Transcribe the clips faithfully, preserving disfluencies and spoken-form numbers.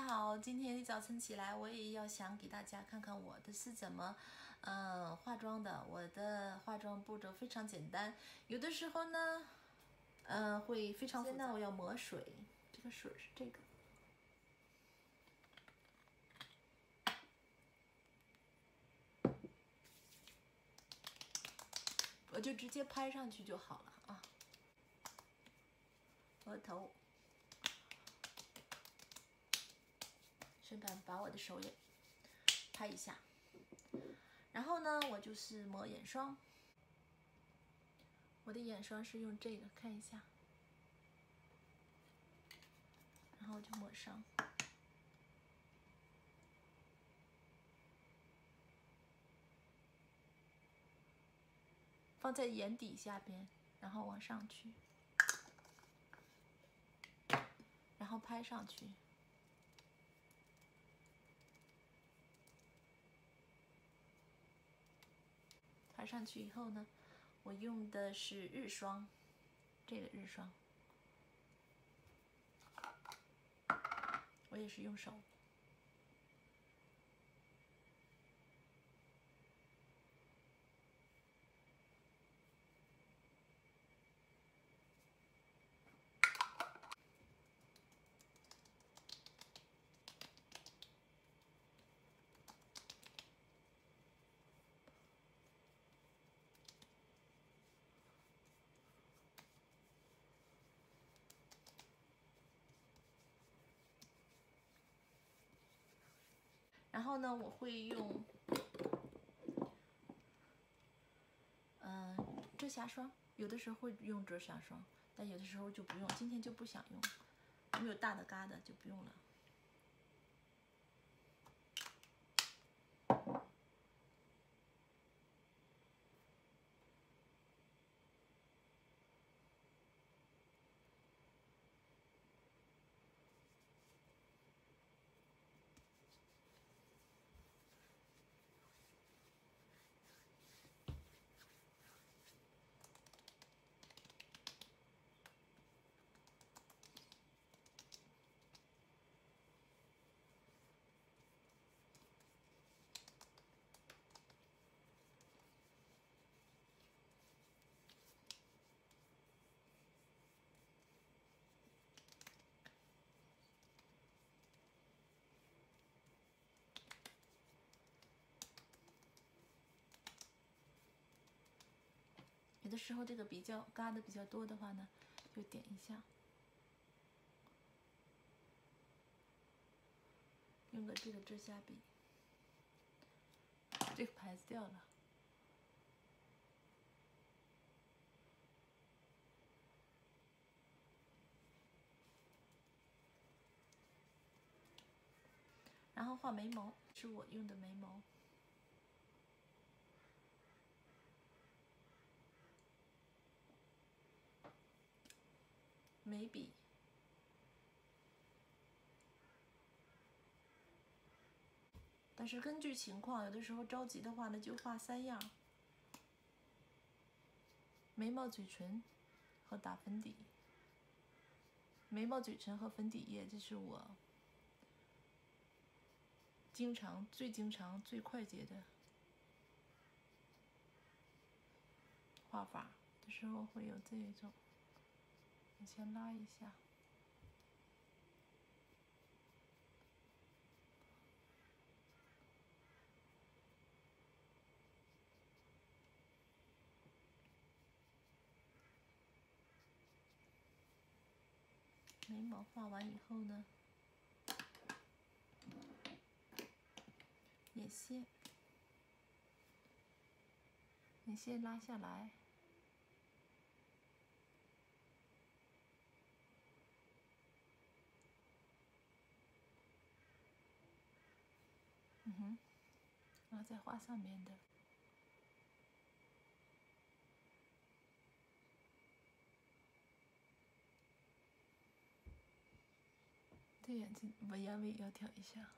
好，今天一早晨起来，我也要想给大家看看我的是怎么，嗯、呃，化妆的。我的化妆步骤非常简单，有的时候呢，嗯、呃，会非常复杂。现在我要抹水，这个水是这个，我就直接拍上去就好了啊。额头，顺便把我的手也拍一下。然后呢，我就是抹眼霜。我的眼霜是用这个，看一下，然后就抹上。放在眼底下边，然后往上去，然后拍上去。拍上去以后呢，我用的是日霜，这个日霜，我也是用手。然后呢，我会用，嗯、呃，遮瑕霜，有的时候会用遮瑕霜，但有的时候就不用。今天就不想用，没有大的疙瘩就不用了。有的时候这个比较疙瘩比较多的话呢，就点一下，用个这个遮瑕笔，这个牌子掉了。然后画眉毛，是我用的眉毛。眉笔，但是根据情况，有的时候着急的话呢，就画三样：眉毛、嘴唇和打粉底。眉毛、嘴唇和粉底液，这是我经常、最经常、最快捷的画法。有的时候会有这种，你先拉一下。眉毛画完以后呢，眼线，眼线拉下来，嗯哼，然后再画上面的。这眼睛我眼尾要挑一下。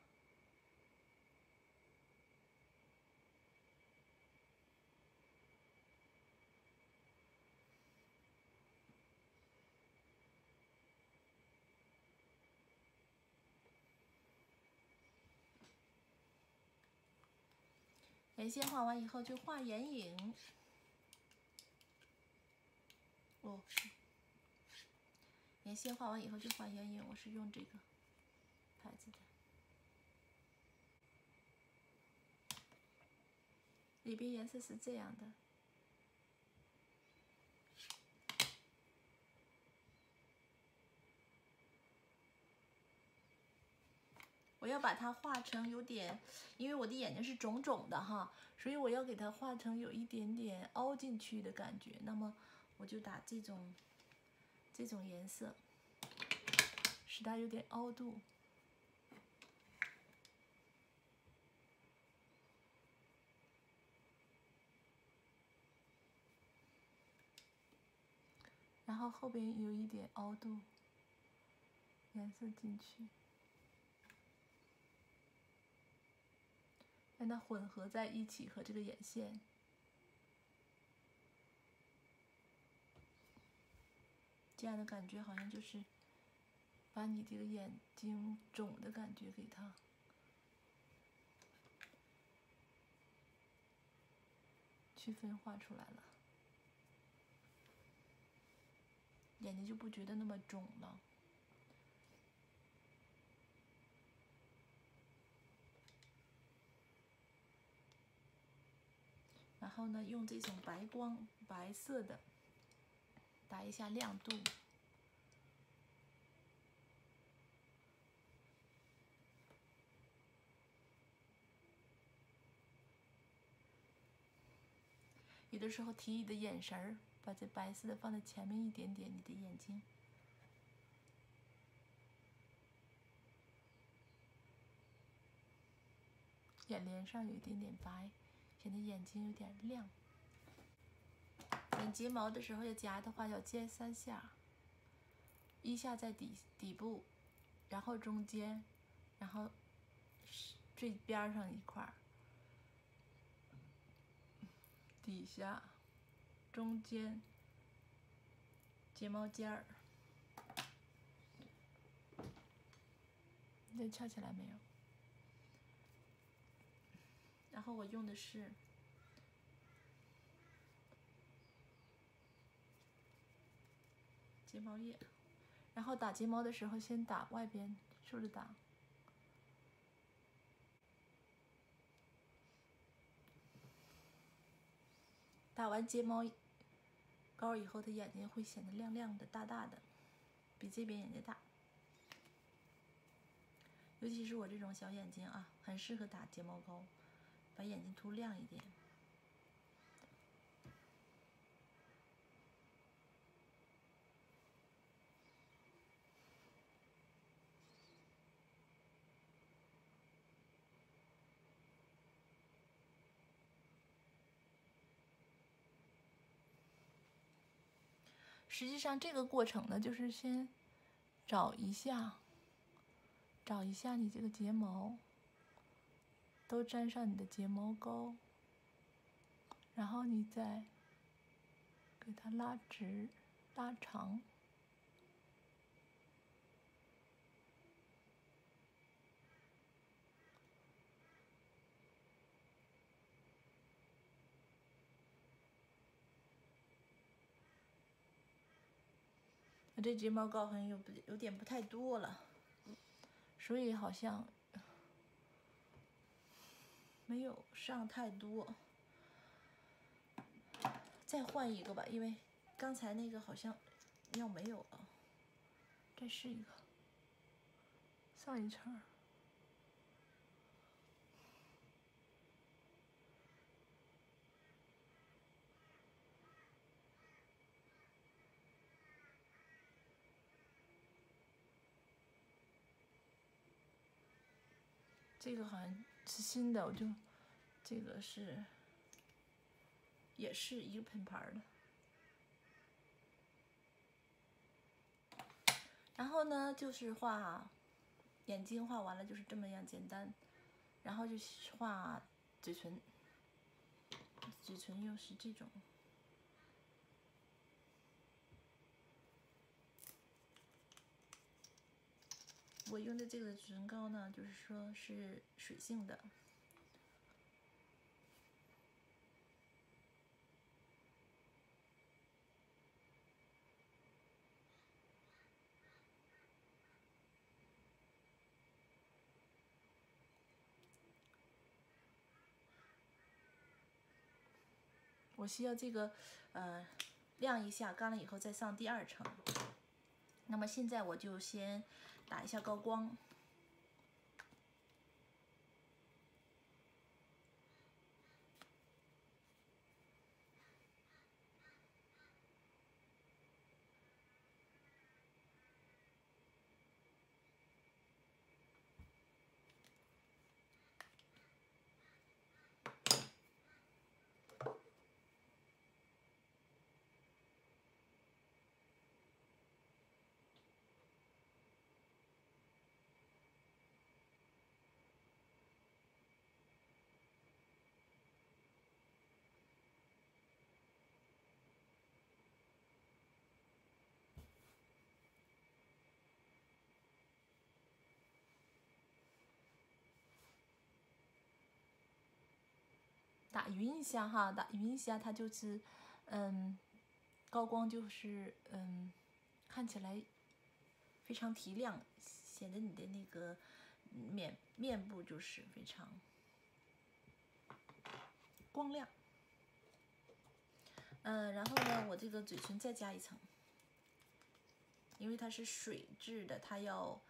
眼线画完以后就画眼影。哦，眼线画完以后就画眼影，我是用这个牌子的，里边颜色是这样的。我要把它画成有点，因为我的眼睛是肿肿的哈，所以我要给它画成有一点点凹进去的感觉。那么我就打这种这种颜色，使它有点凹度。然后后边有一点凹度，颜色进去。让它混合在一起和这个眼线，这样的感觉好像就是把你这个眼睛肿的感觉给它区分化出来了，眼睛就不觉得那么肿了。然后呢，用这种白光白色的打一下亮度，有的时候提你的眼神儿，把这白色的放在前面一点点，你的眼睛眼帘上有一点点白，显得眼睛有点亮。剪睫毛的时候要夹的话，要尖三下，一下在底底部，然后中间，然后最边上一块儿，底下，中间，睫毛尖儿。这翘起来没有？然后我用的是睫毛液，然后打睫毛的时候先打外边，竖着打。打完睫毛膏以后，它眼睛会显得亮亮的、大大的，比这边眼睛大。尤其是我这种小眼睛啊，很适合打睫毛膏，把眼睛涂亮一点。实际上这个过程呢，就是先找一下，找一下你这个睫毛，都沾上你的睫毛膏，然后你再给它拉直、拉长。这睫毛膏好像有有点不太多了，所以好像没有上太多。再换一个吧，因为刚才那个好像要没有了。再试一个，上一层。这个好像是新的，我就这个是也是一个品牌的。然后呢，就是画眼睛，画完了就是这么样简单，然后就画嘴唇，嘴唇又是这种。我用的这个嘴唇膏呢，就是说是水性的。 我需要这个呃晾一下，干了以后再上第二层。那么现在我就先打一下高光。打匀一下哈，打匀一下，它就是，嗯，高光就是嗯，看起来非常提亮，显得你的那个面面部就是非常光亮。嗯，然后呢，我这个嘴唇再加一层，因为它是水质的，它要。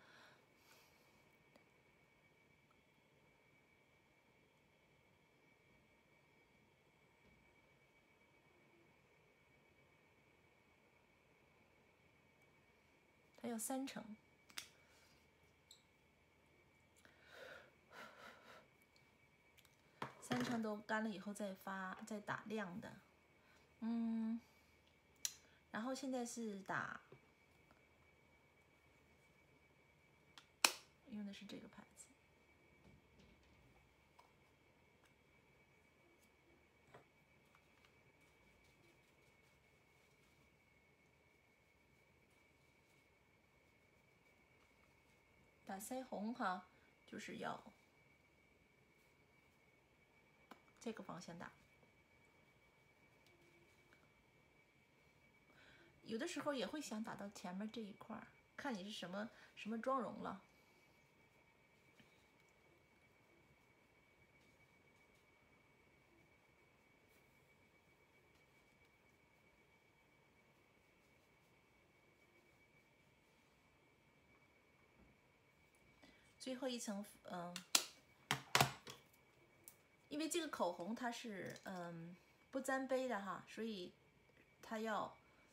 它要三层，三层都干了以后再发，再打亮的，嗯，然后现在是打，用的是这个牌子，打腮红哈，就是要这个方向打。有的时候也会想打到前面这一块儿，看你是什么什么妆容了。最后一层，嗯，因为这个口红它是嗯不沾杯的哈，所以它要。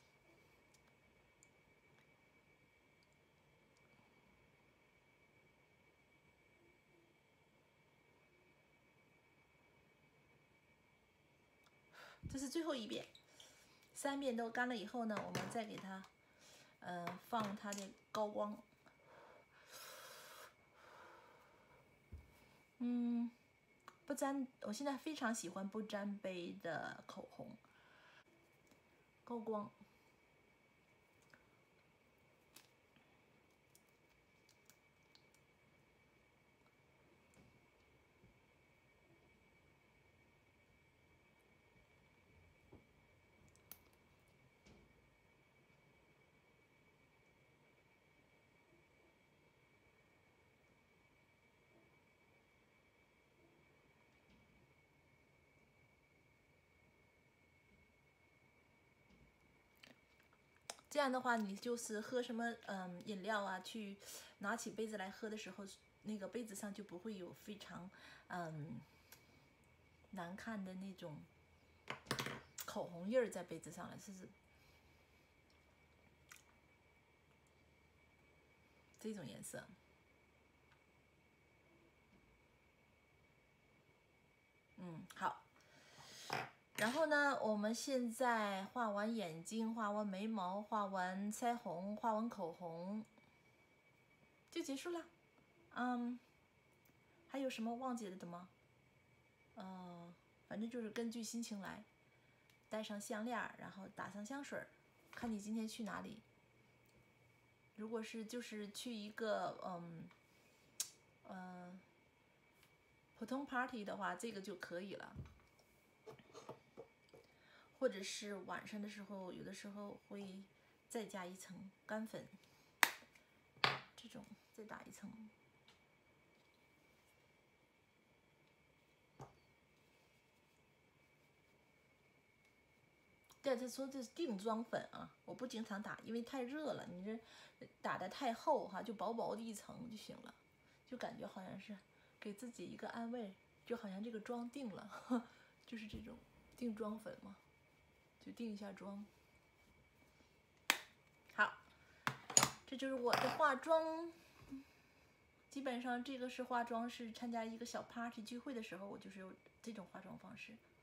这是最后一遍，三遍都干了以后呢，我们再给它，呃，放它的高光。嗯，不沾，我现在非常喜欢不沾杯的口红，高光。这样的话，你就是喝什么嗯饮料啊，去拿起杯子来喝的时候，那个杯子上就不会有非常嗯难看的那种口红印儿在杯子上了，是不是？这种颜色。嗯，好。然后呢，我们现在画完眼睛，画完眉毛，画完腮红，画完口红，就结束了。嗯，还有什么忘记了的吗？呃，反正就是根据心情来，戴上项链，然后打上香水，看你今天去哪里。如果是就是去一个嗯呃普通 party 的话，这个就可以了。或者是晚上的时候，有的时候会再加一层干粉，这种再打一层。 对，他说这是定妆粉啊，我不经常打，因为太热了，你这打的太厚哈，就薄薄的一层就行了，就感觉好像是给自己一个安慰，就好像这个妆定了，呵就是这种定妆粉嘛，就定一下妆。好，这就是我的化妆。基本上这个是化妆，是参加一个小 party 聚会的时候，我就是有这种化妆方式。